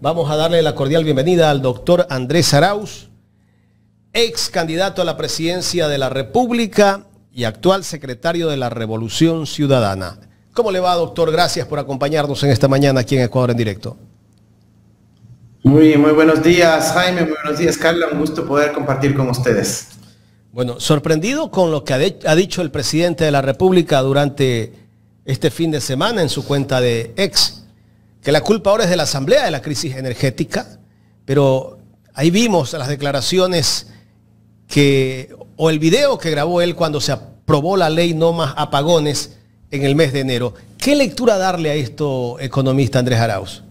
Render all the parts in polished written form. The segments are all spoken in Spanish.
Vamos a darle la cordial bienvenida al doctor Andrés Arauz, ex candidato a la presidencia de la República y actual secretario de la Revolución Ciudadana. ¿Cómo le va, doctor? Gracias por acompañarnos en esta mañana aquí en Ecuador en Directo. Muy buenos días, Jaime. Muy buenos días, Carla. Un gusto poder compartir con ustedes. Bueno, sorprendido con lo que ha dicho el presidente de la República durante este fin de semana en su cuenta de X, que la culpa ahora es de la Asamblea de la crisis energética, pero ahí vimos las declaraciones o el video que grabó él cuando se aprobó la ley No Más Apagones en el mes de enero. ¿Qué lectura darle a esto, economista Andrés Arauz?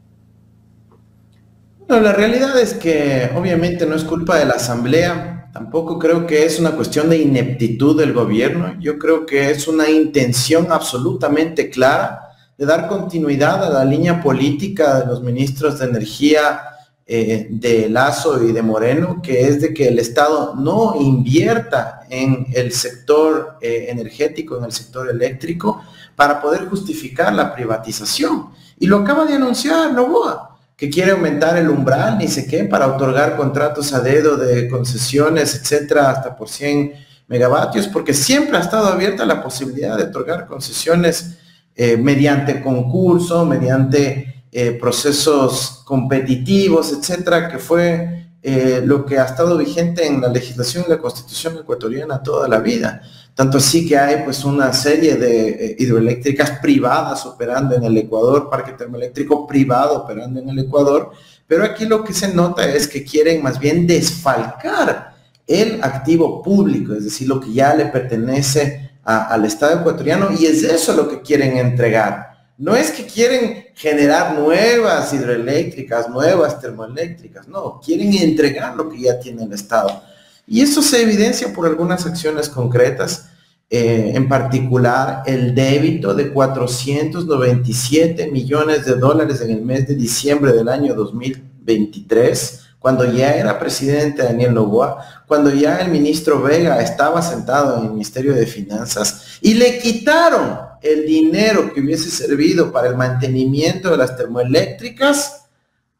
Bueno, la realidad es que obviamente no es culpa de la Asamblea, tampoco creo que es una cuestión de ineptitud del gobierno. Yo creo que es una intención absolutamente clara de dar continuidad a la línea política de los ministros de Energía de Lasso y de Moreno, que es de que el Estado no invierta en el sector energético, en el sector eléctrico, para poder justificar la privatización. Y lo acaba de anunciar Noboa, que quiere aumentar el umbral, ni sé qué, para otorgar contratos a dedo de concesiones, etcétera, hasta por 100 megavatios, porque siempre ha estado abierta la posibilidad de otorgar concesiones mediante concurso, mediante procesos competitivos, etcétera, que fue lo que ha estado vigente en la legislación y la Constitución ecuatoriana toda la vida. Tanto así que hay pues una serie de hidroeléctricas privadas operando en el Ecuador, parque termoeléctrico privado operando en el Ecuador, pero aquí lo que se nota es que quieren más bien desfalcar el activo público, es decir, lo que ya le pertenece al Estado ecuatoriano, y es eso lo que quieren entregar. No es que quieren generar nuevas hidroeléctricas, nuevas termoeléctricas, no, quieren entregar lo que ya tiene el Estado. Y eso se evidencia por algunas acciones concretas, en particular el débito de 497 millones de dólares en el mes de diciembre del año 2023, cuando ya era presidente Daniel Noboa, cuando ya el ministro Vega estaba sentado en el Ministerio de Finanzas, y le quitaron el dinero que hubiese servido para el mantenimiento de las termoeléctricas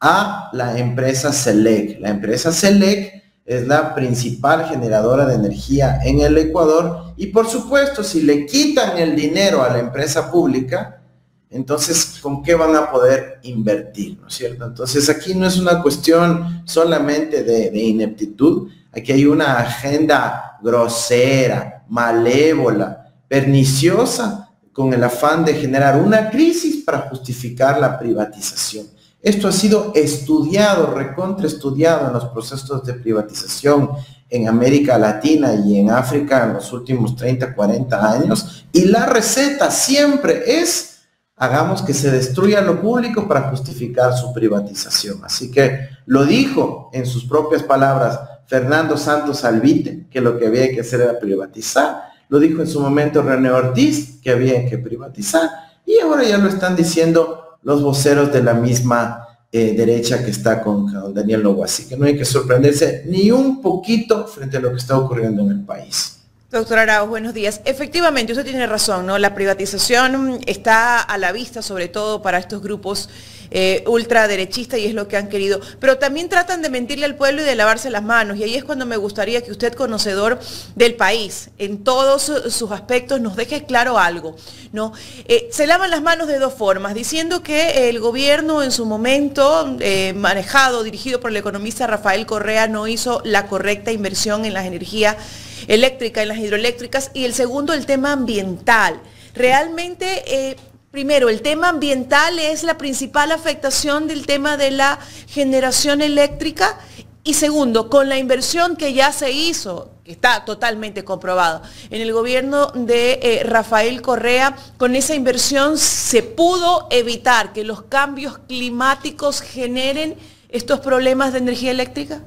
a la empresa Selec. La empresa Selec es la principal generadora de energía en el Ecuador, y por supuesto, si le quitan el dinero a la empresa pública, entonces, ¿con qué van a poder invertir? ¿No es cierto? Entonces, aquí no es una cuestión solamente de ineptitud, aquí hay una agenda grosera, malévola, perniciosa, con el afán de generar una crisis para justificar la privatización. Esto ha sido estudiado, recontraestudiado en los procesos de privatización en América Latina y en África en los últimos 30, 40 años, y la receta siempre es: hagamos que se destruya lo público para justificar su privatización. Así que lo dijo en sus propias palabras Fernando Santos Alvite, que lo que había que hacer era privatizar. Lo dijo en su momento René Ortiz, que había que privatizar. Y ahora ya lo están diciendo los voceros de la misma derecha que está con Daniel Noboa. Así que no hay que sorprenderse ni un poquito frente a lo que está ocurriendo en el país. Doctor Arauz, buenos días. Efectivamente, usted tiene razón, ¿no? La privatización está a la vista, sobre todo para estos grupos ultraderechistas, y es lo que han querido. Pero también tratan de mentirle al pueblo y de lavarse las manos. Y ahí es cuando me gustaría que usted, conocedor del país, en todos sus aspectos, nos deje claro algo, ¿no? Se lavan las manos de dos formas, diciendo que el gobierno en su momento, dirigido por el economista Rafael Correa, no hizo la correcta inversión en las energías eléctrica, en las hidroeléctricas, y el segundo, el tema ambiental. Realmente, primero, el tema ambiental es la principal afectación del tema de la generación eléctrica, y segundo, con la inversión que ya se hizo, que está totalmente comprobado, en el gobierno de Rafael Correa, con esa inversión se pudo evitar que los cambios climáticos generen estos problemas de energía eléctrica.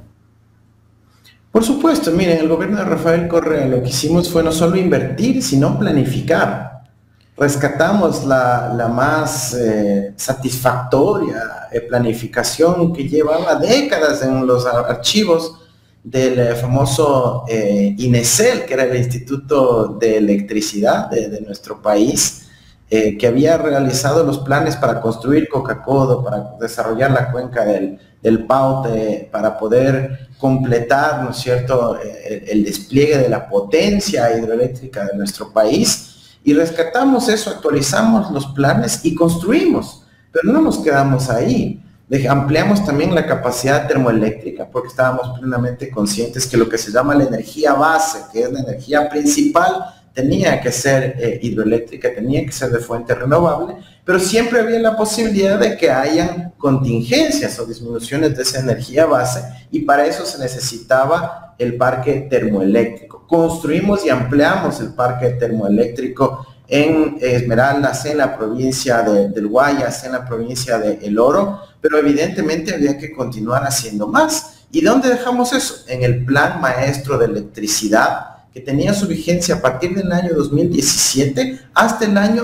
Por supuesto, miren, el gobierno de Rafael Correa lo que hicimos fue no solo invertir, sino planificar. Rescatamos la más satisfactoria planificación que llevaba décadas en los archivos del famoso INESEL, que era el Instituto de Electricidad de nuestro país, que había realizado los planes para construir Coca-Codo, para desarrollar la cuenca del Paute, para poder completar, ¿no es cierto?, el despliegue de la potencia hidroeléctrica de nuestro país, y rescatamos eso, actualizamos los planes y construimos, pero no nos quedamos ahí. Ampliamos también la capacidad termoeléctrica porque estábamos plenamente conscientes que lo que se llama la energía base, que es la energía principal, tenía que ser hidroeléctrica, tenía que ser de fuente renovable, pero siempre había la posibilidad de que hayan contingencias o disminuciones de esa energía base, y para eso se necesitaba el parque termoeléctrico. Construimos y ampliamos el parque termoeléctrico en Esmeraldas, en la provincia del Guayas, en la provincia de El Oro, pero evidentemente había que continuar haciendo más. ¿Y dónde dejamos eso? En el Plan Maestro de Electricidad, que tenía su vigencia a partir del año 2017 hasta el año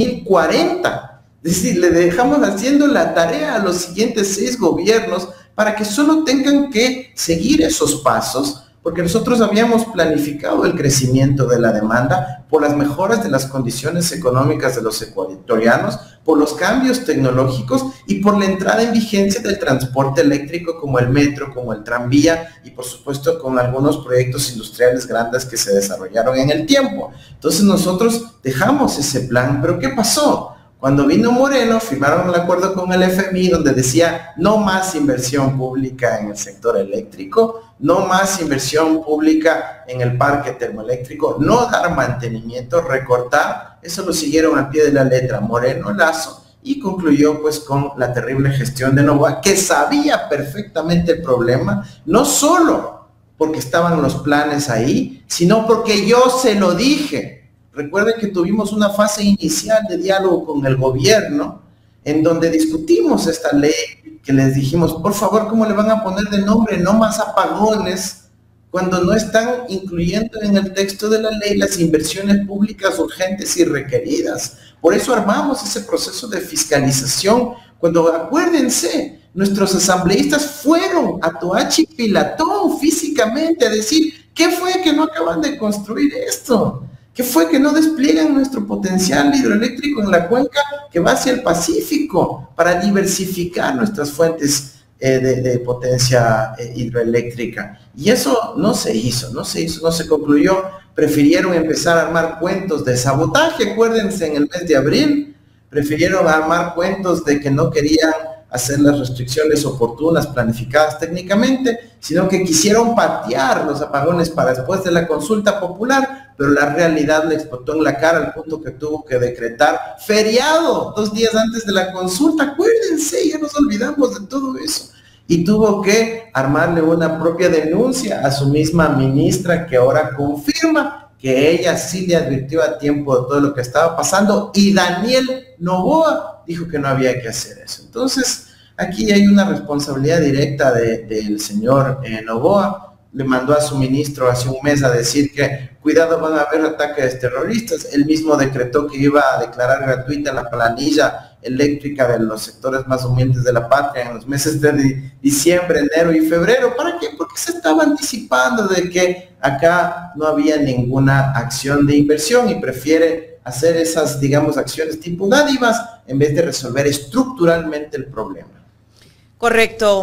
2040. Es decir, le dejamos haciendo la tarea a los siguientes 6 gobiernos para que solo tengan que seguir esos pasos, porque nosotros habíamos planificado el crecimiento de la demanda por las mejoras de las condiciones económicas de los ecuatorianos, por los cambios tecnológicos y por la entrada en vigencia del transporte eléctrico como el metro, como el tranvía y por supuesto con algunos proyectos industriales grandes que se desarrollaron en el tiempo. Entonces nosotros dejamos ese plan, pero ¿qué pasó? Cuando vino Moreno, firmaron el acuerdo con el FMI donde decía no más inversión pública en el sector eléctrico, no más inversión pública en el parque termoeléctrico, no dar mantenimiento, recortar. Eso lo siguieron al pie de la letra Moreno, Lasso, y concluyó pues con la terrible gestión de Noboa, que sabía perfectamente el problema, no solo porque estaban los planes ahí, sino porque yo se lo dije. Recuerden que tuvimos una fase inicial de diálogo con el gobierno en donde discutimos esta ley, que les dijimos, por favor, ¿cómo le van a poner de nombre? No más apagones, cuando no están incluyendo en el texto de la ley las inversiones públicas urgentes y requeridas. Por eso armamos ese proceso de fiscalización, cuando, acuérdense, nuestros asambleístas fueron a Toachi Pilatón físicamente a decir, ¿qué fue que no acaban de construir esto? ¿Qué fue que no despliegan nuestro potencial hidroeléctrico en la cuenca que va hacia el Pacífico para diversificar nuestras fuentes de potencia hidroeléctrica? Y eso no se hizo, no se concluyó. Prefirieron empezar a armar cuentos de sabotaje, acuérdense, en el mes de abril, prefirieron armar cuentos de que no querían hacer las restricciones oportunas, planificadas técnicamente, sino que quisieron patear los apagones para después de la consulta popular, pero la realidad le explotó en la cara al punto que tuvo que decretar feriado 2 días antes de la consulta. Acuérdense, ya nos olvidamos de todo eso. Y tuvo que armarle una propia denuncia a su misma ministra, que ahora confirma que ella sí le advirtió a tiempo de todo lo que estaba pasando, y Daniel Noboa dijo que no había que hacer eso. Entonces, aquí hay una responsabilidad directa del señor Noboa. Le mandó a su ministro hace un mes a decir que cuidado, van a haber ataques terroristas. Él mismo decretó que iba a declarar gratuita la planilla eléctrica de los sectores más humildes de la patria en los meses de diciembre, enero y febrero. ¿Para qué? Porque se estaba anticipando de que acá no había ninguna acción de inversión y prefiere hacer esas, digamos, acciones tipo dádivas en vez de resolver estructuralmente el problema. Correcto,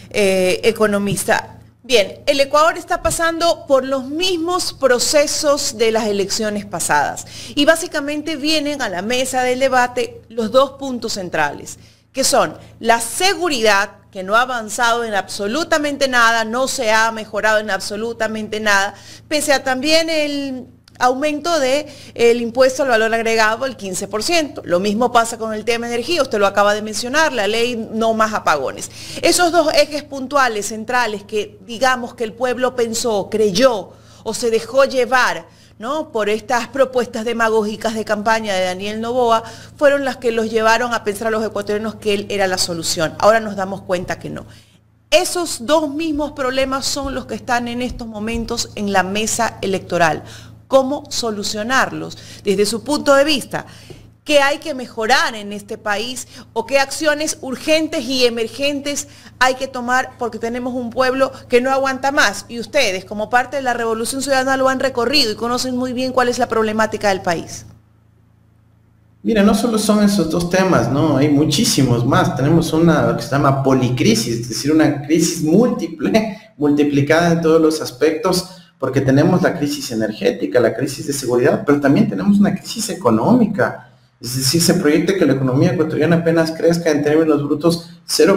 economista. Bien, el Ecuador está pasando por los mismos procesos de las elecciones pasadas y básicamente vienen a la mesa del debate los 2 puntos centrales, que son la seguridad, que no ha avanzado en absolutamente nada, no se ha mejorado en absolutamente nada, pese a también el aumento del impuesto al valor agregado el 15%. Lo mismo pasa con el tema de energía, usted lo acaba de mencionar, la ley no más apagones. Esos 2 ejes puntuales, centrales, que digamos que el pueblo pensó, creyó o se dejó llevar, ¿no?, por estas propuestas demagógicas de campaña de Daniel Noboa, fueron las que los llevaron a pensar a los ecuatorianos que él era la solución. Ahora nos damos cuenta que no. Esos 2 mismos problemas son los que están en estos momentos en la mesa electoral. ¿Cómo solucionarlos desde su punto de vista? ¿Qué hay que mejorar en este país o qué acciones urgentes y emergentes hay que tomar porque tenemos un pueblo que no aguanta más? Y ustedes, como parte de la Revolución Ciudadana, lo han recorrido y conocen muy bien cuál es la problemática del país. Mira, no solo son esos dos temas, ¿no? Hay muchísimos más. Tenemos una que se llama policrisis, es decir, una crisis múltiple, multiplicada en todos los aspectos, porque tenemos la crisis energética, la crisis de seguridad, pero también tenemos una crisis económica. Es decir, se proyecta que la economía ecuatoriana apenas crezca en términos brutos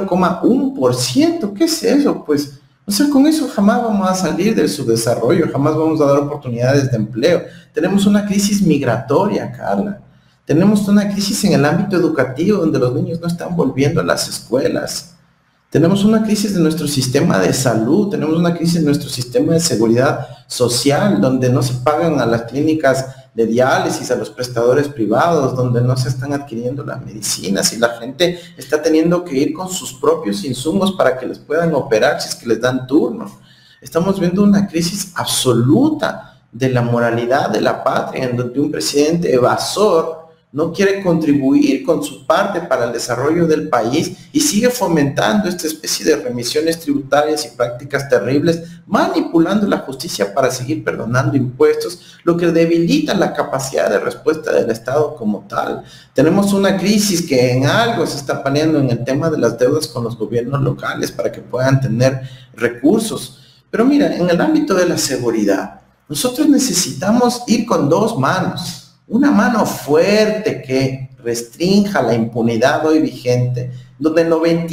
0,1%. ¿Qué es eso? Pues, o sea, con eso jamás vamos a salir del subdesarrollo, jamás vamos a dar oportunidades de empleo. Tenemos una crisis migratoria, Carla. Tenemos una crisis en el ámbito educativo donde los niños no están volviendo a las escuelas. Tenemos una crisis de nuestro sistema de salud, tenemos una crisis en nuestro sistema de seguridad social, donde no se pagan a las clínicas de diálisis, a los prestadores privados, donde no se están adquiriendo las medicinas y la gente está teniendo que ir con sus propios insumos para que les puedan operar si es que les dan turno. Estamos viendo una crisis absoluta de la moralidad de la patria, en donde un presidente evasor no quiere contribuir con su parte para el desarrollo del país y sigue fomentando esta especie de remisiones tributarias y prácticas terribles, manipulando la justicia para seguir perdonando impuestos, lo que debilita la capacidad de respuesta del Estado como tal. Tenemos una crisis que en algo se está paliando en el tema de las deudas con los gobiernos locales para que puedan tener recursos. Pero mira, en el ámbito de la seguridad, nosotros necesitamos ir con dos manos. Una mano fuerte que restrinja la impunidad hoy vigente, donde el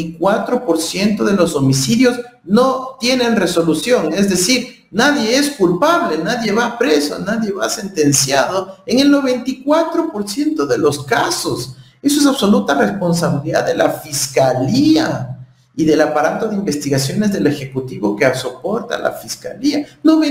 94% de los homicidios no tienen resolución, es decir, nadie es culpable, nadie va preso, nadie va sentenciado en el 94% de los casos. Eso es absoluta responsabilidad de la Fiscalía y del aparato de investigaciones del Ejecutivo que soporta la Fiscalía.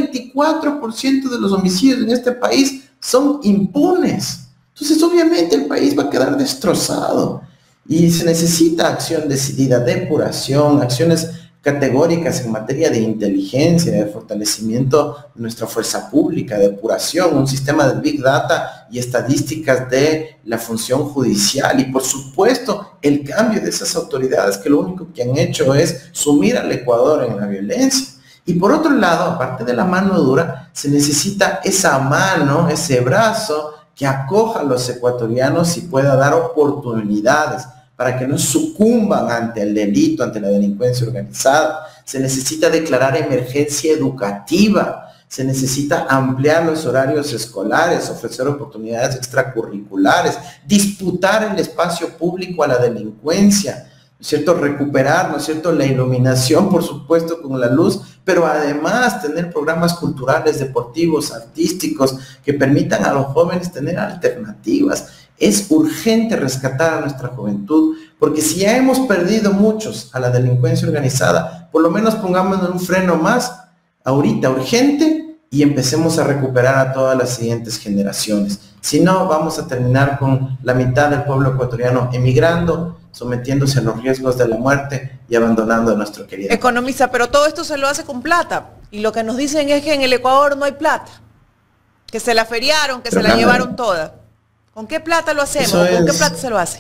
94% de los homicidios en este país son impunes. Entonces, obviamente, el país va a quedar destrozado y se necesita acción decidida, depuración, acciones categóricas en materia de inteligencia, de fortalecimiento de nuestra fuerza pública, depuración, un sistema de Big Data y estadísticas de la función judicial y, por supuesto, el cambio de esas autoridades que lo único que han hecho es sumir al Ecuador en la violencia. Y por otro lado, aparte de la mano dura, se necesita esa mano, ese brazo que acoja a los ecuatorianos y pueda dar oportunidades para que no sucumban ante el delito, ante la delincuencia organizada. Se necesita declarar emergencia educativa, se necesita ampliar los horarios escolares, ofrecer oportunidades extracurriculares, disputar el espacio público a la delincuencia, ¿no es cierto? Recuperar, ¿no es cierto?, la iluminación, por supuesto, con la luz, pero además tener programas culturales, deportivos, artísticos, que permitan a los jóvenes tener alternativas. Es urgente rescatar a nuestra juventud, porque si ya hemos perdido muchos a la delincuencia organizada, por lo menos pongámonos un freno más, ahorita, urgente, y empecemos a recuperar a todas las siguientes generaciones. Si no, vamos a terminar con la mitad del pueblo ecuatoriano emigrando, sometiéndose a los riesgos de la muerte y abandonando a nuestro querido. Economista, pero todo esto se lo hace con plata. Y lo que nos dicen es que en el Ecuador no hay plata. Que se la feriaron, que se la llevaron toda. ¿Con qué plata lo hacemos? ¿Con qué plata se lo hace?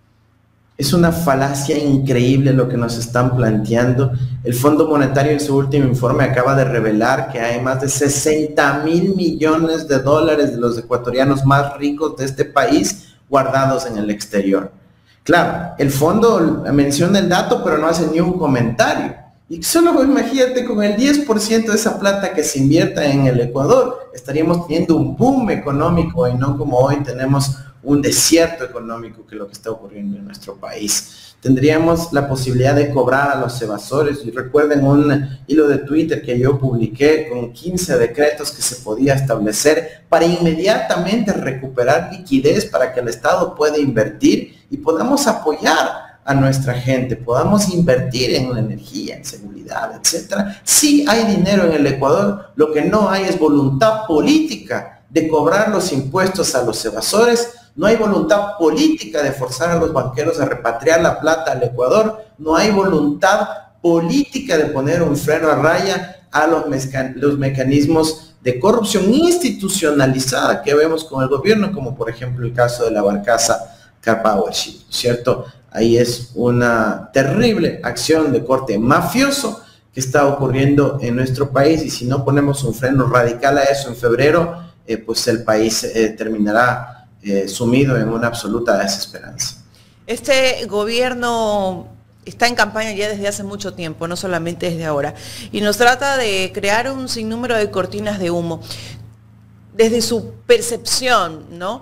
Es una falacia increíble lo que nos están planteando. El Fondo Monetario en su último informe acaba de revelar que hay más de 60.000 millones de dólares de los ecuatorianos más ricos de este país guardados en el exterior. Claro, el fondo menciona el dato, pero no hace ni un comentario. Y solo imagínate, con el 10% de esa plata que se invierta en el Ecuador, estaríamos teniendo un boom económico y no como hoy tenemos un desierto económico, que es lo que está ocurriendo en nuestro país. Tendríamos la posibilidad de cobrar a los evasores. Y recuerden un hilo de Twitter que yo publiqué con 15 decretos que se podía establecer para inmediatamente recuperar liquidez para que el Estado pueda invertir y podamos apoyar a nuestra gente, podamos invertir en la energía, en seguridad, etcétera. Sí hay dinero en el Ecuador, lo que no hay es voluntad política de cobrar los impuestos a los evasores, no hay voluntad política de forzar a los banqueros a repatriar la plata al Ecuador, no hay voluntad política de poner un freno a raya a los mecanismos de corrupción institucionalizada que vemos con el gobierno, como por ejemplo el caso de la barcaza Car Powership, ¿cierto? Ahí es una terrible acción de corte mafioso que está ocurriendo en nuestro país, y si no ponemos un freno radical a eso en febrero, pues el país terminará sumido en una absoluta desesperanza. Este gobierno está en campaña ya desde hace mucho tiempo, no solamente desde ahora, y nos trata de crear un sinnúmero de cortinas de humo. Desde su percepción, ¿no?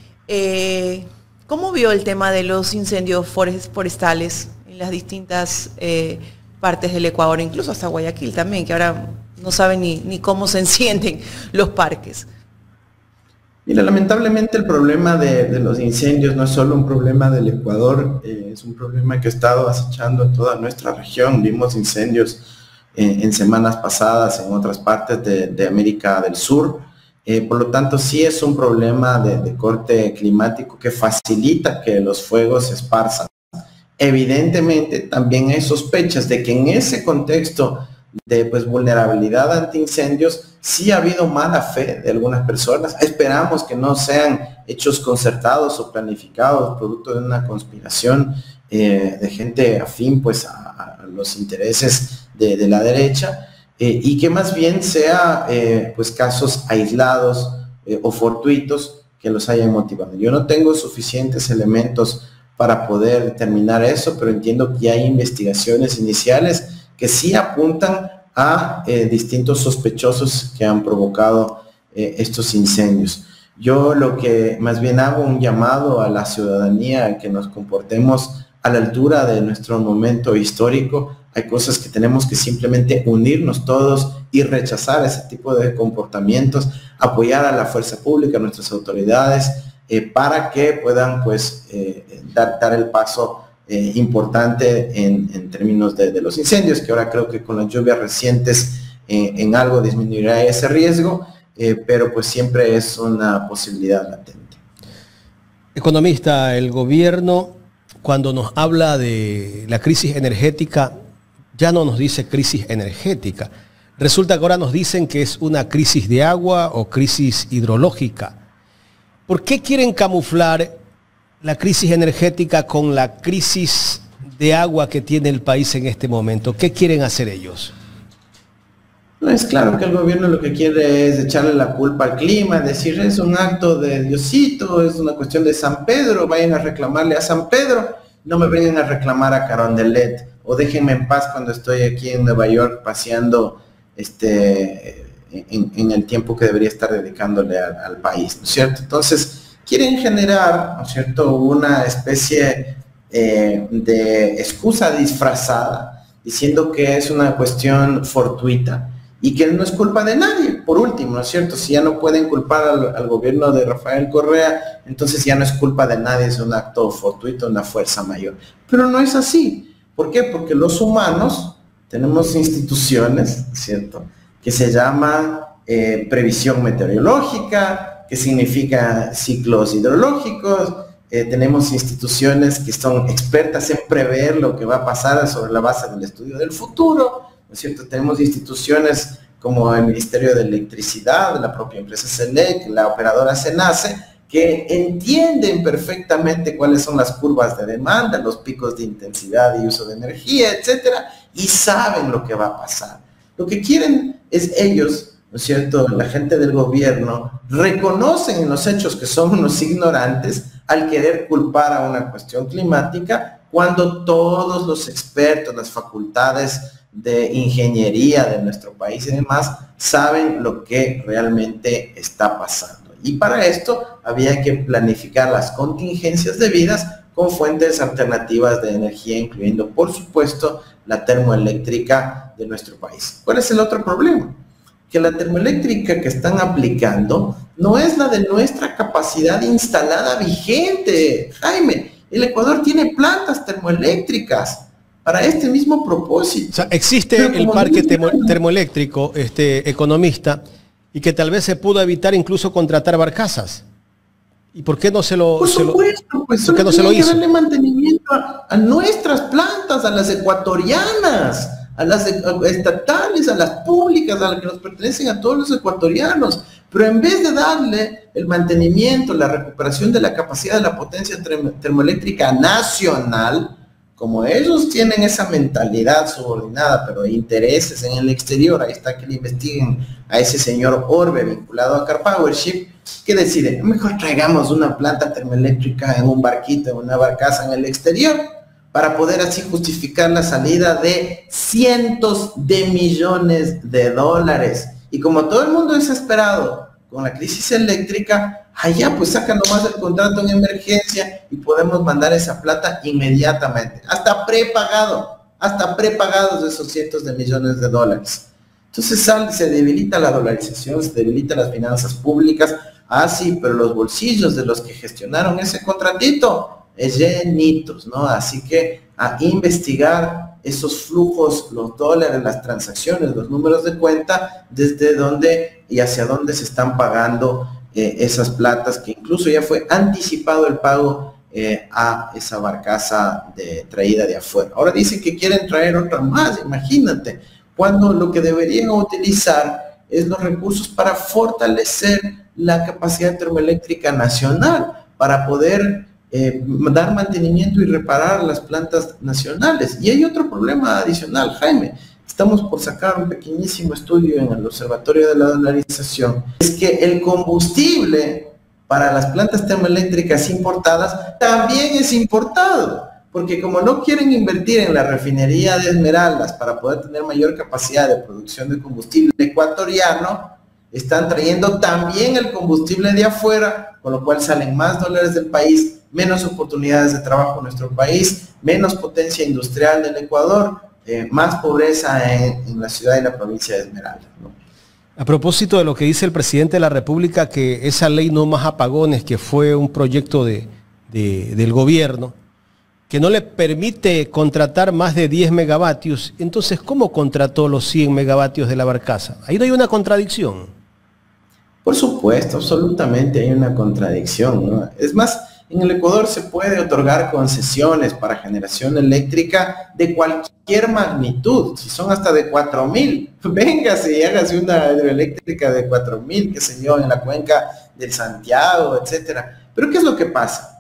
¿Cómo vio el tema de los incendios forestales en las distintas partes del Ecuador, incluso hasta Guayaquil también, que ahora no saben ni cómo se encienden los parques? Mira, lamentablemente el problema de los incendios no es solo un problema del Ecuador, es un problema que ha estado acechando en toda nuestra región. Vimos incendios en semanas pasadas en otras partes de América del Sur. Por lo tanto, sí es un problema de corte climático que facilita que los fuegos se esparzan. Evidentemente, también hay sospechas de que en ese contexto de vulnerabilidad ante incendios, sí ha habido mala fe de algunas personas. Esperamos que no sean hechos concertados o planificados, producto de una conspiración de gente afín a los intereses de la derecha, y que más bien sea casos aislados o fortuitos que los hayan motivado. Yo no tengo suficientes elementos para poder determinar eso, pero entiendo que hay investigaciones iniciales que sí apuntan a distintos sospechosos que han provocado estos incendios. Yo lo que más bien hago un llamado a la ciudadanía a que nos comportemos a la altura de nuestro momento histórico. Hay cosas que tenemos que simplemente unirnos todos y rechazar ese tipo de comportamientos, apoyar a la fuerza pública, a nuestras autoridades, para que puedan dar el paso importante en términos de los incendios, que ahora creo que con las lluvias recientes en algo disminuirá ese riesgo, pero siempre es una posibilidad latente. Economista, el gobierno, cuando nos habla de la crisis energética, ya no nos dice crisis energética. Resulta que ahora nos dicen que es una crisis de agua o crisis hidrológica. ¿Por qué quieren camuflar la crisis energética con la crisis de agua que tiene el país en este momento? ¿Qué quieren hacer ellos? No, es claro que el gobierno lo que quiere es echarle la culpa al clima, decir es un acto de Diosito, es una cuestión de San Pedro, vayan a reclamarle a San Pedro, no me vengan a reclamar a Carondelet, o déjenme en paz cuando estoy aquí en Nueva York paseando en el tiempo que debería estar dedicándole al país, ¿no es cierto? Entonces, quieren generar, ¿no es cierto?, una especie de excusa disfrazada, diciendo que es una cuestión fortuita y que no es culpa de nadie. Por último, ¿no es cierto?, si ya no pueden culpar al gobierno de Rafael Correa, entonces ya no es culpa de nadie, es un acto fortuito, una fuerza mayor. Pero no es así. ¿Por qué? Porque los humanos tenemos instituciones, ¿cierto?, que se llaman previsión meteorológica, que significa ciclos hidrológicos. Tenemos instituciones que son expertas en prever lo que va a pasar sobre la base del estudio del futuro, ¿no es cierto? Tenemos instituciones como el Ministerio de Electricidad, la propia empresa CELEC, la operadora CENACE, que entienden perfectamente cuáles son las curvas de demanda, los picos de intensidad y uso de energía, etcétera, y saben lo que va a pasar. Lo que quieren es ellos, ¿no es cierto?, la gente del gobierno, reconocen en los hechos que son unos ignorantes al querer culpar a una cuestión climática, cuando todos los expertos, las facultades de ingeniería de nuestro país y demás, saben lo que realmente está pasando. Y para esto había que planificar las contingencias debidas con fuentes alternativas de energía, incluyendo, por supuesto, la termoeléctrica de nuestro país. ¿Cuál es el otro problema? Que la termoeléctrica que están aplicando no es la de nuestra capacidad instalada vigente. Jaime, el Ecuador tiene plantas termoeléctricas para este mismo propósito. O sea, existe el parque termoeléctrico, economista, y que tal vez se pudo evitar incluso contratar barcazas. ¿Y por qué no se lo Por supuesto, ¿por qué no se lo hizo? Que darle mantenimiento a nuestras plantas, a las ecuatorianas, a las estatales, a las públicas, a las que nos pertenecen a todos los ecuatorianos. Pero en vez de darle el mantenimiento, la recuperación de la capacidad de la potencia termoeléctrica nacional, como ellos tienen esa mentalidad subordinada, pero intereses en el exterior, ahí está que le investiguen a ese señor Orbe vinculado a Car Powership, ¿qué decide? Mejor traigamos una planta termoeléctrica en un barquito, en una barcaza en el exterior, para poder así justificar la salida de cientos de millones de dólares. Y como todo el mundo desesperado con la crisis eléctrica, allá pues sacan nomás el contrato en emergencia y podemos mandar esa plata inmediatamente, hasta prepagados de esos cientos de millones de dólares. Entonces se debilita la dolarización, se debilitan las finanzas públicas. Ah, sí, pero los bolsillos de los que gestionaron ese contratito es llenitos, ¿no? Así que a investigar esos flujos, los dólares, las transacciones, los números de cuenta, desde dónde y hacia dónde se están pagando esas platas, que incluso ya fue anticipado el pago a esa barcaza traída de afuera. Ahora dicen que quieren traer otra más, imagínate, cuando lo que deberían utilizar es los recursos para fortalecer la capacidad termoeléctrica nacional, para poder dar mantenimiento y reparar las plantas nacionales. Y hay otro problema adicional, Jaime. Estamos por sacar un pequeñísimo estudio en el Observatorio de la Dolarización. Es que el combustible para las plantas termoeléctricas importadas también es importado, porque como no quieren invertir en la refinería de Esmeraldas para poder tener mayor capacidad de producción de combustible ecuatoriano, están trayendo también el combustible de afuera, con lo cual salen más dólares del país, menos oportunidades de trabajo en nuestro país, menos potencia industrial del Ecuador, más pobreza en la ciudad y la provincia de Esmeraldas, ¿no? A propósito de lo que dice el presidente de la República, que esa ley no más apagones, que fue un proyecto del gobierno, que no le permite contratar más de 10 megavatios, entonces, ¿cómo contrató los 100 megavatios de la barcaza? Ahí no hay una contradicción. Por supuesto, absolutamente hay una contradicción, ¿no? Es más, en el Ecuador se puede otorgar concesiones para generación eléctrica de cualquier magnitud, si son hasta de 4.000. Véngase y hágase una hidroeléctrica de 4.000, qué sé yo, en la cuenca del Santiago, etcétera. Pero ¿qué es lo que pasa?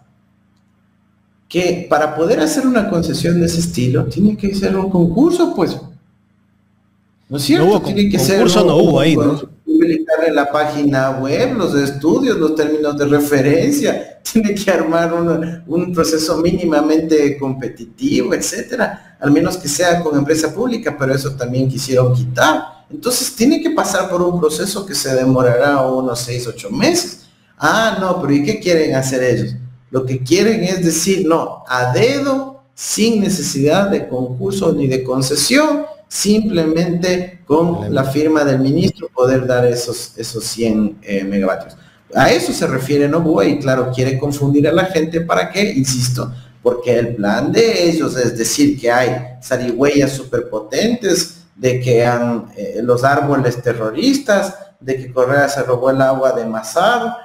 Que para poder hacer una concesión de ese estilo, tiene que ser un concurso, pues. ¿No es cierto? No hubo tiene que concurso, ser no hubo ahí, ¿no? Publicar en la página web los estudios, los términos de referencia, tiene que armar un proceso mínimamente competitivo, etcétera, al menos que sea con empresa pública, pero eso también quisieron quitar. Entonces tiene que pasar por un proceso que se demorará unos 6, 8 meses. Ah, no, pero ¿y qué quieren hacer ellos? Lo que quieren es decir, no, a dedo, sin necesidad de concurso ni de concesión, simplemente con la firma del ministro poder dar esos 100 megavatios. A eso se refiere Novoa y claro, quiere confundir a la gente. ¿Para qué? Insisto, porque el plan de ellos es decir que hay zarigüeyas superpotentes, de que han los árboles terroristas, de que Correa se robó el agua de Mazar,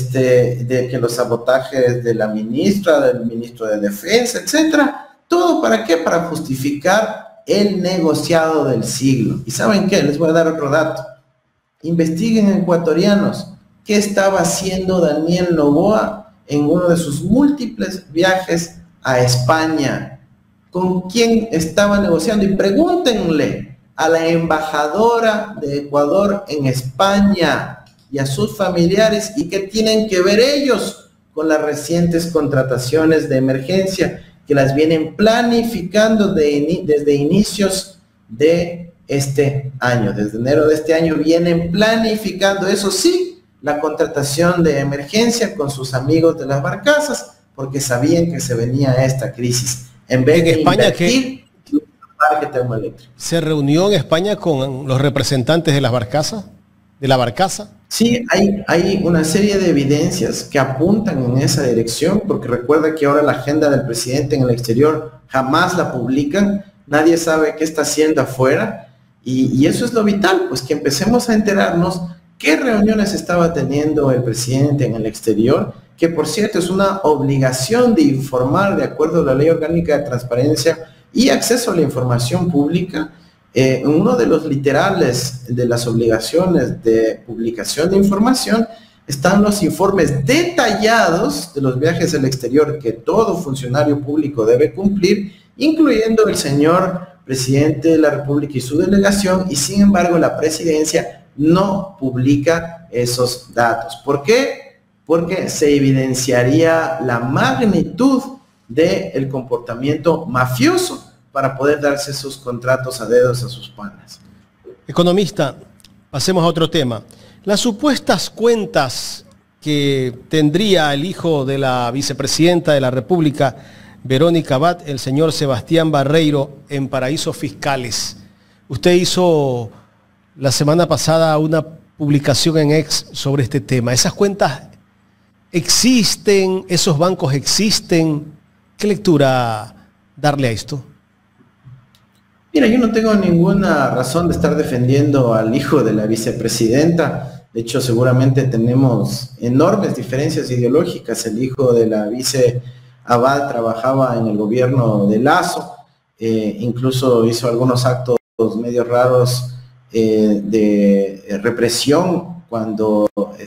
de que los sabotajes de la ministra, del ministro de Defensa, etcétera. ¿Todo para qué? Para justificar el negociado del siglo. ¿Y saben qué? Les voy a dar otro dato. Investiguen, ecuatorianos, qué estaba haciendo Daniel Noboa en uno de sus múltiples viajes a España. ¿Con quién estaba negociando? Y pregúntenle a la embajadora de Ecuador en España y a sus familiares y qué tienen que ver ellos con las recientes contrataciones de emergencia que las vienen planificando desde inicios de este año. Desde enero de este año vienen planificando, eso sí, la contratación de emergencia con sus amigos de las barcazas, porque sabían que se venía esta crisis. En vez de España, invertir en un parque termoeléctrico. ¿Se reunió en España con los representantes de las barcazas? ¿De la barcaza? Sí, hay una serie de evidencias que apuntan en esa dirección, porque recuerda que ahora la agenda del presidente en el exterior jamás la publican, nadie sabe qué está haciendo afuera, y eso es lo vital, pues que empecemos a enterarnos qué reuniones estaba teniendo el presidente en el exterior, que por cierto es una obligación de informar de acuerdo a la Ley Orgánica de Transparencia y Acceso a la Información Pública. Uno de los literales de las obligaciones de publicación de información están los informes detallados de los viajes al exterior que todo funcionario público debe cumplir, incluyendo el señor presidente de la República y su delegación, y sin embargo la presidencia no publica esos datos. ¿Por qué? Porque se evidenciaría la magnitud del comportamiento mafioso para poder darse esos contratos a dedos a sus panas. Economista, pasemos a otro tema. Las supuestas cuentas que tendría el hijo de la vicepresidenta de la República, Verónica Abad, el señor Sebastián Barreiro, en paraísos fiscales. Usted hizo la semana pasada una publicación en X sobre este tema. ¿Esas cuentas existen? ¿Esos bancos existen? ¿Qué lectura darle a esto? Mira, yo no tengo ninguna razón de estar defendiendo al hijo de la vicepresidenta. De hecho, seguramente tenemos enormes diferencias ideológicas. El hijo de la vice Abad trabajaba en el gobierno de Lasso, incluso hizo algunos actos medio raros de represión cuando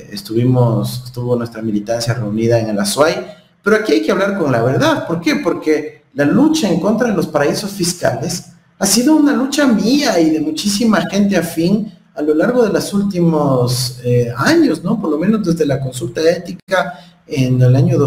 estuvo nuestra militancia reunida en el Azuay. Pero aquí hay que hablar con la verdad. ¿Por qué? Porque la lucha en contra de los paraísos fiscales ha sido una lucha mía y de muchísima gente afín a lo largo de los últimos años, ¿no? Por lo menos desde la consulta ética en el año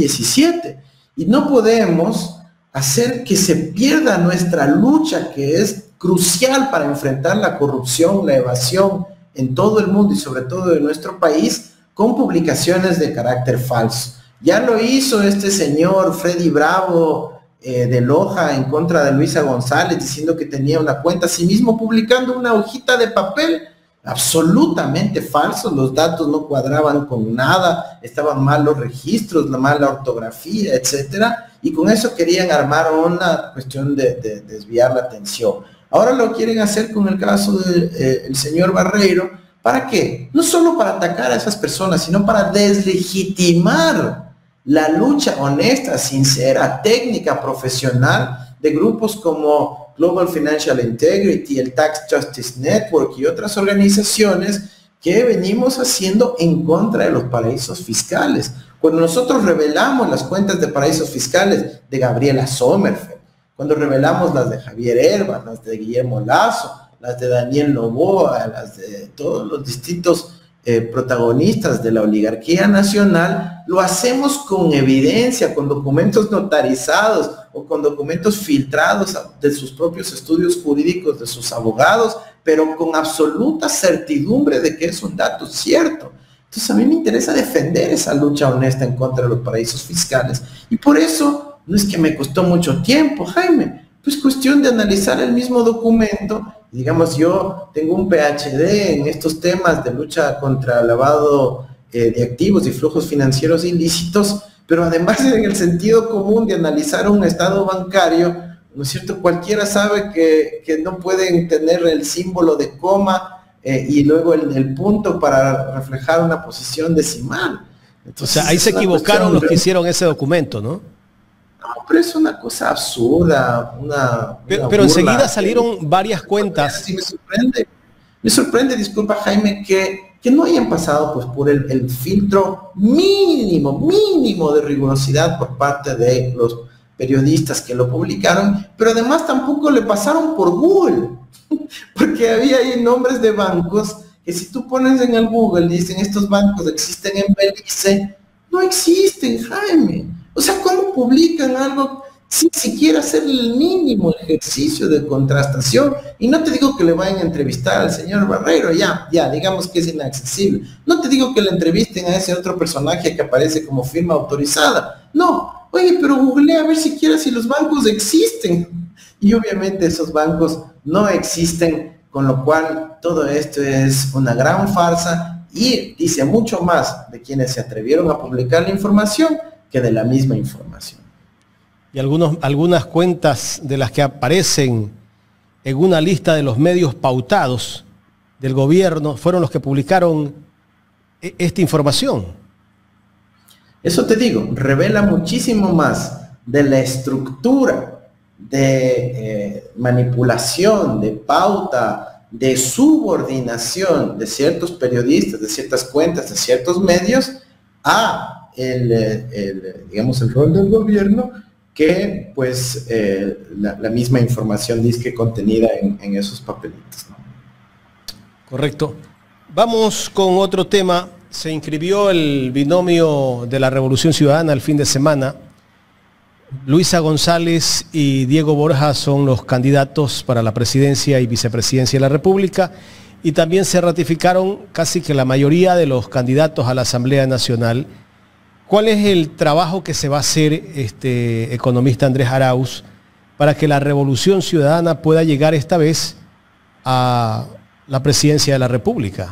2017. Y no podemos hacer que se pierda nuestra lucha, que es crucial para enfrentar la corrupción, la evasión en todo el mundo y sobre todo en nuestro país, con publicaciones de carácter falso. Ya lo hizo este señor Freddy Bravo de Loja en contra de Luisa González, diciendo que tenía una cuenta, asimismo publicando una hojita de papel absolutamente falso. Los datos no cuadraban con nada, estaban mal los registros, la mala ortografía, etcétera, y con eso querían armar una cuestión de desviar la atención. Ahora lo quieren hacer con el caso del señor Barreiro. ¿Para qué? No solo para atacar a esas personas, sino para deslegitimar la lucha honesta, sincera, técnica, profesional de grupos como Global Financial Integrity, el Tax Justice Network y otras organizaciones que venimos haciendo en contra de los paraísos fiscales. Cuando nosotros revelamos las cuentas de paraísos fiscales de Gabriela Sommerfeld, cuando revelamos las de Javier Herbas, las de Guillermo Lasso, las de Daniel Noboa, las de todos los distintos protagonistas de la oligarquía nacional, lo hacemos con evidencia, con documentos notarizados o con documentos filtrados de sus propios estudios jurídicos, de sus abogados, pero con absoluta certidumbre de que es un dato cierto. Entonces a mí me interesa defender esa lucha honesta en contra de los paraísos fiscales. Y por eso no es que me costó mucho tiempo, Jaime, pues cuestión de analizar el mismo documento. Digamos, yo tengo un PhD en estos temas de lucha contra el lavado de activos y flujos financieros ilícitos, pero además en el sentido común de analizar un estado bancario, ¿no es cierto? Cualquiera sabe que no pueden tener el símbolo de coma y luego el punto para reflejar una posición decimal. Entonces, o sea, ahí se equivocaron los que hicieron ese documento, ¿no? No, pero es una cosa absurda, pero enseguida salieron varias cuentas. Sí, me sorprende, disculpa Jaime, que no hayan pasado pues por el filtro mínimo de rigurosidad por parte de los periodistas que lo publicaron, pero además tampoco le pasaron por Google, porque había ahí nombres de bancos que si tú pones en el Google, dicen estos bancos existen en Belice, no existen, Jaime. O sea, ¿cómo publican algo sin siquiera hacer el mínimo ejercicio de contrastación? Y no te digo que le vayan a entrevistar al señor Barreiro, ya, digamos que es inaccesible. No te digo que le entrevisten a ese otro personaje que aparece como firma autorizada. No, oye, pero googlea a ver siquiera si los bancos existen. Y obviamente esos bancos no existen, con lo cual todo esto es una gran farsa y dice mucho más de quienes se atrevieron a publicar la información que de la misma información. Y algunas cuentas de las que aparecen en una lista de los medios pautados del gobierno fueron los que publicaron esta información. Eso te digo, revela muchísimo más de la estructura de manipulación, de pauta, de subordinación de ciertos periodistas, de ciertas cuentas, de ciertos medios a digamos, el rol del gobierno, que pues la misma información disque contenida en esos papelitos, ¿no? Correcto. Vamos con otro tema. Se inscribió el binomio de la Revolución Ciudadana el fin de semana. Luisa González y Diego Borja son los candidatos para la presidencia y vicepresidencia de la República, y también se ratificaron casi que la mayoría de los candidatos a la Asamblea Nacional. ¿Cuál es el trabajo que se va a hacer, economista Andrés Arauz, para que la Revolución Ciudadana pueda llegar esta vez a la presidencia de la República?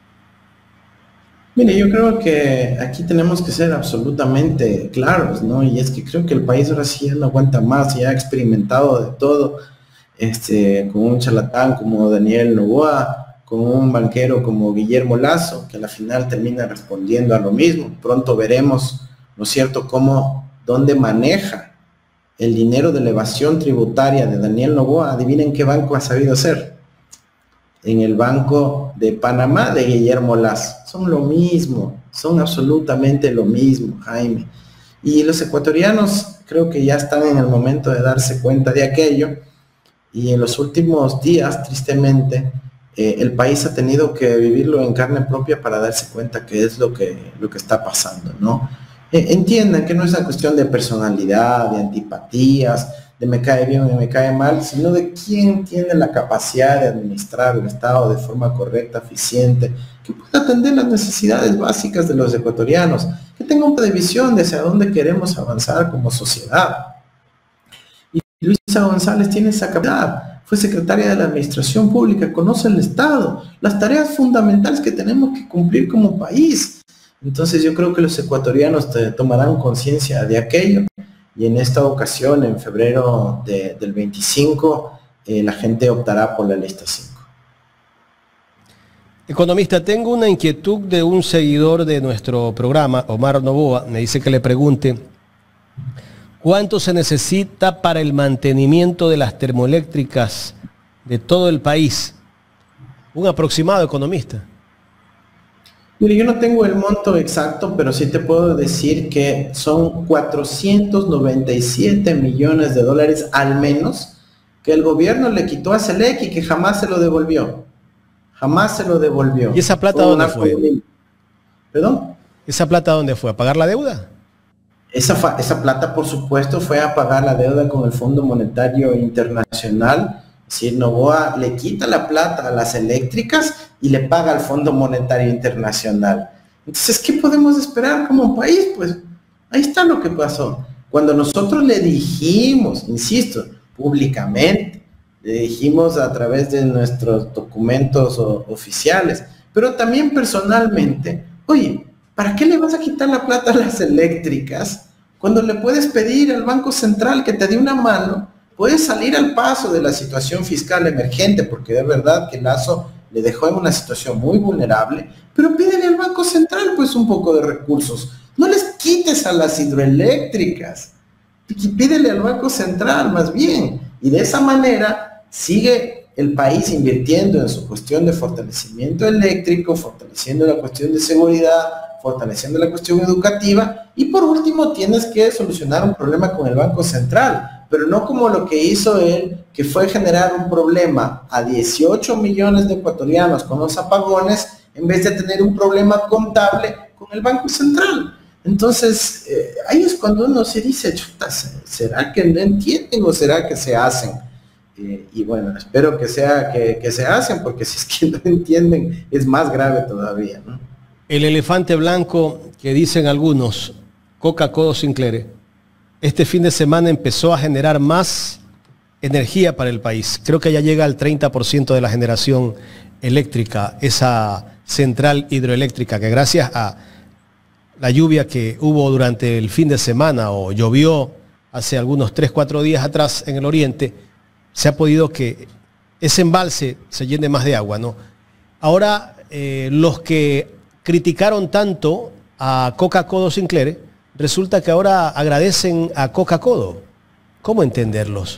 Mire, yo creo que aquí tenemos que ser absolutamente claros, ¿no? Y es que creo que el país ahora sí ya no aguanta más, ya ha experimentado de todo, con un charlatán como Daniel Noboa, con un banquero como Guillermo Lasso, que a la final termina respondiendo a lo mismo. Pronto veremos, ¿no es cierto?, dónde maneja el dinero de la evasión tributaria de Daniel Noboa. Adivinen qué banco ha sabido hacer. En el Banco de Panamá de Guillermo Lasso. Son lo mismo, son absolutamente lo mismo, Jaime. Y los ecuatorianos creo que ya están en el momento de darse cuenta de aquello, y en los últimos días, tristemente, el país ha tenido que vivirlo en carne propia para darse cuenta qué es lo que está pasando, ¿no? Entiendan que no es una cuestión de personalidad, de antipatías, de me cae bien o me cae mal, sino de quién tiene la capacidad de administrar el Estado de forma correcta, eficiente, que pueda atender las necesidades básicas de los ecuatorianos, que tenga una visión de hacia dónde queremos avanzar como sociedad. Y Luisa González tiene esa capacidad, fue secretaria de la Administración Pública, conoce el Estado, las tareas fundamentales que tenemos que cumplir como país. Entonces yo creo que los ecuatorianos tomarán conciencia de aquello. Y en esta ocasión, en febrero del 25, la gente optará por la lista 5. Economista, tengo una inquietud de un seguidor de nuestro programa, Omar Novoa. Me dice que le pregunte, ¿cuánto se necesita para el mantenimiento de las termoeléctricas de todo el país? Un aproximado, economista. Mire, yo no tengo el monto exacto, pero sí te puedo decir que son 497 millones de dólares al menos que el gobierno le quitó a Selec y que jamás se lo devolvió. Jamás se lo devolvió. ¿Y esa plata dónde fue? ¿Perdón? ¿Esa plata dónde fue? ¿A pagar la deuda? Esa plata, por supuesto, fue a pagar la deuda con el Fondo Monetario Internacional. Es decir, Noboa le quita la plata a las eléctricas y le paga al Fondo Monetario Internacional. Entonces, ¿qué podemos esperar como país? Pues ahí está lo que pasó. Cuando nosotros le dijimos, insisto, públicamente, le dijimos a través de nuestros documentos oficiales, pero también personalmente, oye, ¿para qué le vas a quitar la plata a las eléctricas cuando le puedes pedir al Banco Central que te dé una mano? Puedes salir al paso de la situación fiscal emergente, porque de verdad que Lasso le dejó en una situación muy vulnerable, pero pídele al Banco Central pues un poco de recursos. No les quites a las hidroeléctricas, pídele al Banco Central más bien. Y de esa manera sigue el país invirtiendo en su cuestión de fortalecimiento eléctrico, fortaleciendo la cuestión de seguridad, fortaleciendo la cuestión educativa, y por último tienes que solucionar un problema con el Banco Central, pero no como lo que hizo él, que fue generar un problema a 18 millones de ecuatorianos con los apagones, en vez de tener un problema contable con el Banco Central. Entonces, ahí es cuando uno se dice, chuta, ¿será que no entienden o será que se hacen? Y bueno, espero que sea que se hacen, porque si es que no entienden, es más grave todavía, ¿no? El elefante blanco que dicen algunos, Coca-Cola Sinclair, este fin de semana empezó a generar más energía para el país. Creo que ya llega al 30% de la generación eléctrica, esa central hidroeléctrica, que gracias a la lluvia que hubo durante el fin de semana, o llovió hace algunos 3-4 días atrás en el oriente, se ha podido que ese embalse se llene más de agua, ¿no? Ahora, los que criticaron tanto a Coca-Cola Sinclair, resulta que ahora agradecen a Coca-Cola. ¿Cómo entenderlos?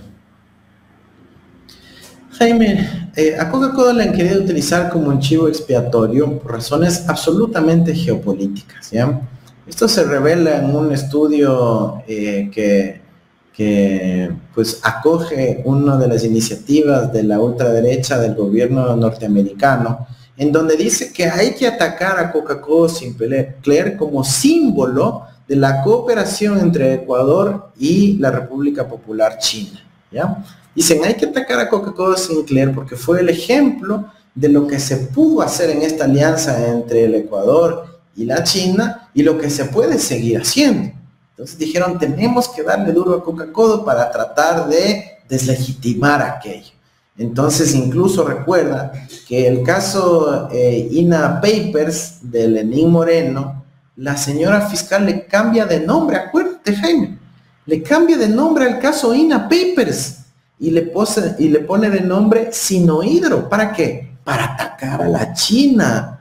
Jaime, a Coca-Cola le han querido utilizar como un chivo expiatorio por razones absolutamente geopolíticas, ¿ya? Esto se revela en un estudio que pues acoge una de las iniciativas de la ultraderecha del gobierno norteamericano, en donde dice que hay que atacar a Coca-Cola Sinclair como símbolo de la cooperación entre Ecuador y la República Popular China, ¿ya? Dicen, hay que atacar a Coca-Cola Sinclair porque fue el ejemplo de lo que se pudo hacer en esta alianza entre el Ecuador y la China y lo que se puede seguir haciendo. Entonces dijeron, tenemos que darle duro a Coca-Cola para tratar de deslegitimar aquello. Entonces incluso recuerda que el caso INA Papers de Lenín Moreno, la señora fiscal le cambia de nombre, acuérdate Jaime, le cambia de nombre al caso INA Papers y le pone de nombre Sinohidro. ¿Para qué? Para atacar a la China,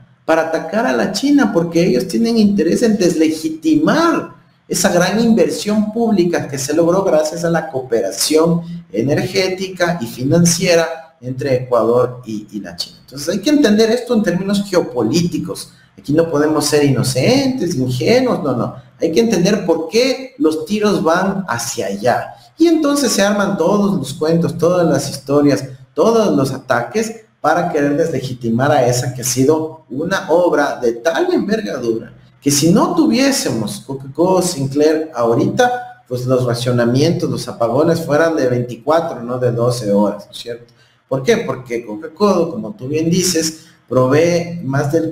porque ellos tienen interés en deslegitimar esa gran inversión pública que se logró gracias a la cooperación energética y financiera entre Ecuador y la China. Entonces hay que entender esto en términos geopolíticos. Aquí no podemos ser inocentes, ingenuos, no. Hay que entender por qué los tiros van hacia allá. Y entonces se arman todos los cuentos, todas las historias, todos los ataques para querer deslegitimar a esa que ha sido una obra de tal envergadura que si no tuviésemos Coca-Cola Sinclair ahorita, pues los racionamientos, los apagones fueran de 24, no de 12 horas, ¿no es cierto? ¿Por qué? Porque Coca-Cola, como tú bien dices, provee más del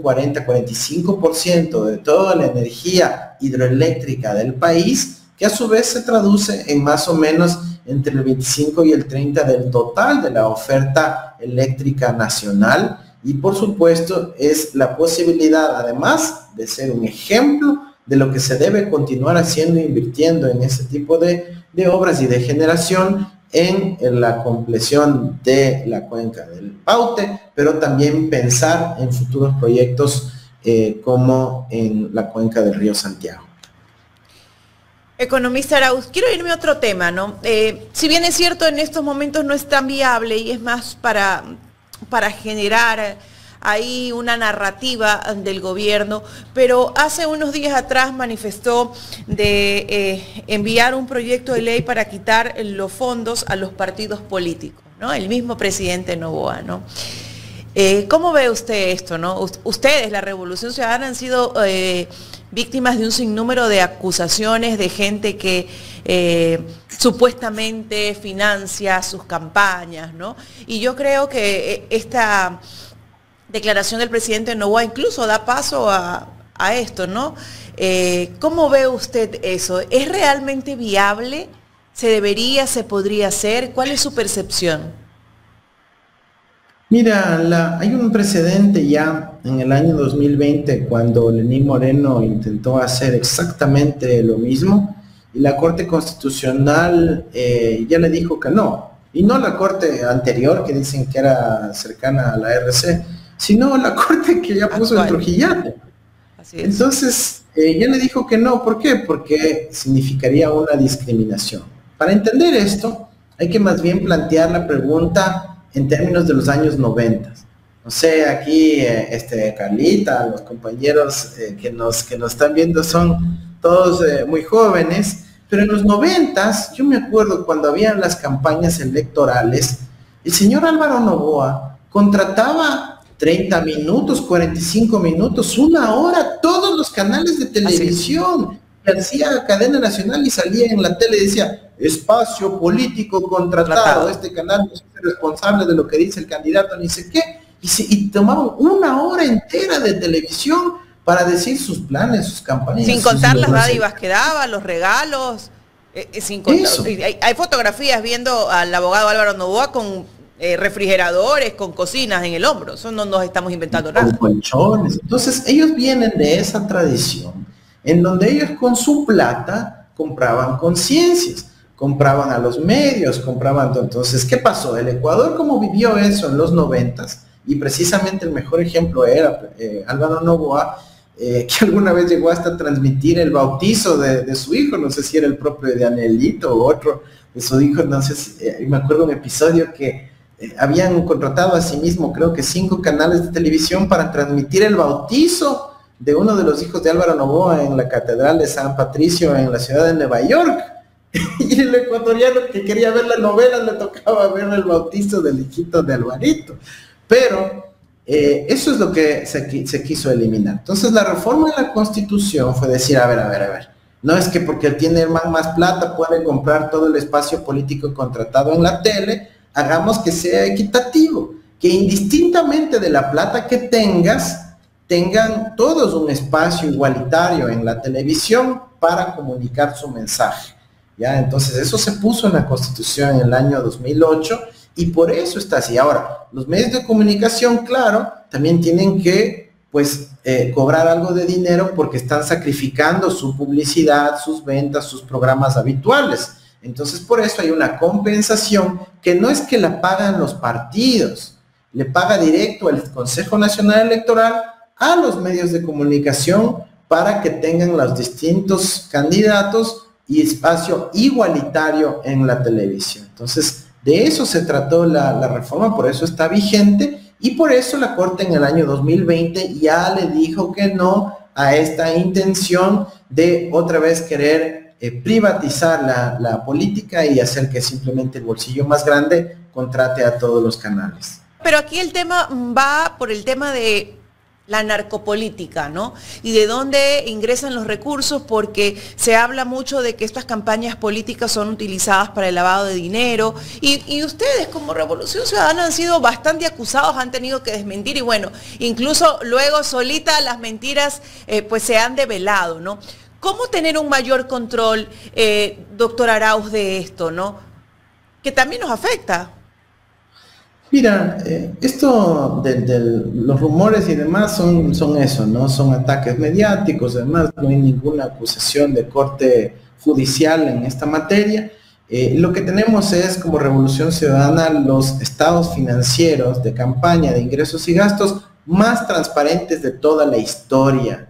40-45% de toda la energía hidroeléctrica del país, que a su vez se traduce en más o menos entre el 25 y el 30 del total de la oferta eléctrica nacional. Y por supuesto es la posibilidad, además de ser un ejemplo de lo que se debe continuar haciendo e invirtiendo en ese tipo de obras y de generación en la compleción de la cuenca del Paute, pero también pensar en futuros proyectos como en la cuenca del río Santiago. Economista Arauz, quiero irme a otro tema, ¿no? Si bien es cierto, en estos momentos no es tan viable y es más para generar ahí una narrativa del gobierno, pero hace unos días atrás manifestó de enviar un proyecto de ley para quitar los fondos a los partidos políticos, ¿no? El mismo presidente Noboa, ¿no? ¿Cómo ve usted esto, no? Ustedes, la Revolución Ciudadana, han sido víctimas de un sinnúmero de acusaciones de gente que supuestamente financia sus campañas, ¿no? Y yo creo que esta declaración del presidente Noboa incluso da paso a esto, ¿no? ¿Cómo ve usted eso? ¿Es realmente viable? ¿Se debería, se podría hacer? ¿Cuál es su percepción? Mira, hay un precedente ya en el año 2020 cuando Lenín Moreno intentó hacer exactamente lo mismo y la Corte Constitucional ya le dijo que no. Y no la Corte anterior, que dicen que era cercana a la RC, sino la Corte que ya puso el Trujillano. Así es. Entonces, ya le dijo que no. ¿Por qué? Porque significaría una discriminación. Para entender esto, hay que más bien plantear la pregunta en términos de los años 90. No sé, aquí Carlita, los compañeros que nos están viendo son todos muy jóvenes, pero en los 90, yo me acuerdo cuando habían las campañas electorales, el señor Álvaro Noboa contrataba 30 minutos, 45 minutos, una hora, todos los canales de televisión. Hacía cadena nacional y salía en la tele y decía, espacio político contratado, este canal no es responsable de lo que dice el candidato, ni sé qué, y tomaban una hora entera de televisión para decir sus planes, sus campañas. Sin contar las dádivas que daba, los regalos, sin contar, hay fotografías viendo al abogado Álvaro Noboa con refrigeradores, con cocinas en el hombro, eso no nos estamos inventando nada. Con colchones. Entonces ellos vienen de esa tradición en donde ellos con su plata compraban conciencias, compraban a los medios, compraban. Entonces, ¿qué pasó? El Ecuador, como vivió eso en los 90s, y precisamente el mejor ejemplo era Álvaro Noboa, que alguna vez llegó hasta transmitir el bautizo de su hijo, no sé si era el propio de Anelito o otro de su hijo, entonces me acuerdo un episodio que habían contratado a sí mismo, creo que 5 canales de televisión para transmitir el bautizo de uno de los hijos de Álvaro Noboa en la Catedral de San Patricio en la ciudad de Nueva York. Y el ecuatoriano que quería ver la novela le tocaba ver el bautizo del hijito de Alvarito. Pero Eso es lo que se quiso eliminar. Entonces la reforma de la Constitución fue decir, a ver, no es que porque tiene el man más plata puede comprar todo el espacio político contratado en la tele, hagamos que sea equitativo, que indistintamente de la plata que tengan todos un espacio igualitario en la televisión para comunicar su mensaje. ¿Ya? Entonces eso se puso en la Constitución en el año 2008 y por eso está así. Ahora, los medios de comunicación, claro, también tienen que cobrar algo de dinero porque están sacrificando su publicidad, sus ventas, sus programas habituales. Entonces por eso hay una compensación que no es que la pagan los partidos, le paga directo el Consejo Nacional Electoral a los medios de comunicación para que tengan los distintos candidatos y espacio igualitario en la televisión. Entonces, de eso se trató la reforma, por eso está vigente y por eso la Corte en el año 2020 ya le dijo que no a esta intención de otra vez querer privatizar la política y hacer que simplemente el bolsillo más grande contrate a todos los canales. Pero aquí el tema va por el tema de la narcopolítica, ¿no? Y de dónde ingresan los recursos, porque se habla mucho de que estas campañas políticas son utilizadas para el lavado de dinero y ustedes como Revolución Ciudadana han sido bastante acusados, han tenido que desmentir y bueno, incluso luego solita las mentiras pues se han develado, ¿no? ¿Cómo tener un mayor control, doctor Arauz, de esto, ¿no? Que también nos afecta. Mira, esto de los rumores y demás son eso, ¿no? Son ataques mediáticos, además no hay ninguna acusación de corte judicial en esta materia. Lo que tenemos es, como Revolución Ciudadana, los estados financieros de campaña, de ingresos y gastos más transparentes de toda la historia,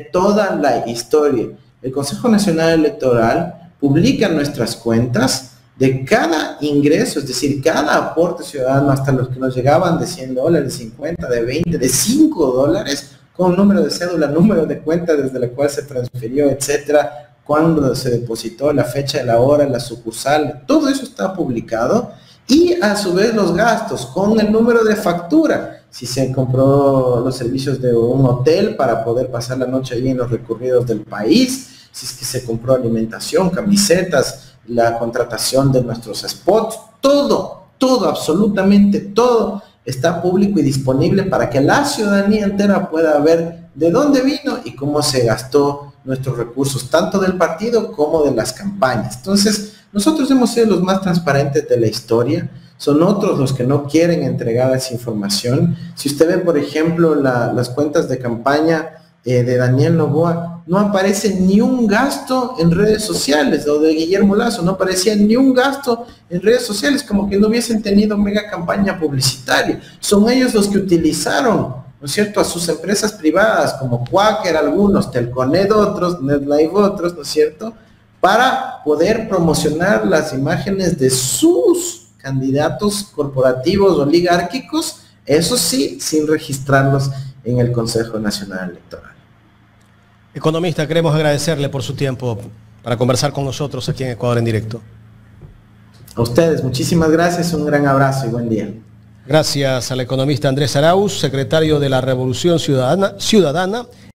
El Consejo Nacional Electoral publica nuestras cuentas de cada ingreso, es decir, cada aporte ciudadano, hasta los que nos llegaban de $100, 50, de 20, de $5, con número de cédula, número de cuenta desde la cual se transfirió, etcétera, cuándo se depositó, la fecha, la hora, la sucursal, todo eso está publicado, y a su vez los gastos, con el número de factura, si se compró los servicios de un hotel para poder pasar la noche ahí en los recorridos del país, si es que se compró alimentación, camisetas, la contratación de nuestros spots, todo, absolutamente todo está público y disponible para que la ciudadanía entera pueda ver de dónde vino y cómo se gastó nuestros recursos, tanto del partido como de las campañas. Entonces, nosotros hemos sido los más transparentes de la historia, son otros los que no quieren entregar esa información. Si usted ve, por ejemplo, las cuentas de campaña de Daniel Noboa, no aparece ni un gasto en redes sociales, o de Guillermo Lazo, no aparecía ni un gasto en redes sociales, como que no hubiesen tenido mega campaña publicitaria. Son ellos los que utilizaron, ¿no es cierto?, a sus empresas privadas, como Quaker algunos, Telconet otros, NetLife otros, ¿no es cierto?, para poder promocionar las imágenes de sus candidatos corporativos oligárquicos, eso sí, sin registrarlos en el Consejo Nacional Electoral. Economista, queremos agradecerle por su tiempo para conversar con nosotros aquí en Ecuador en Directo. A ustedes, muchísimas gracias, un gran abrazo y buen día. Gracias al economista Andrés Arauz, secretario de la Revolución Ciudadana